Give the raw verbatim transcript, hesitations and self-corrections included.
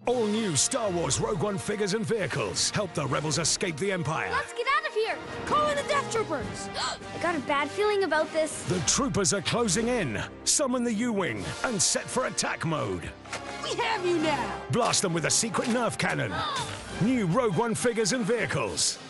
All new Star Wars Rogue One figures and vehicles help the rebels escape the Empire. Let's get out of here! Call in the Death Troopers! I got a bad feeling about this. The troopers are closing in. Summon the U-Wing and set for attack mode. We have you now! Blast them with a secret Nerf cannon. New Rogue One figures and vehicles.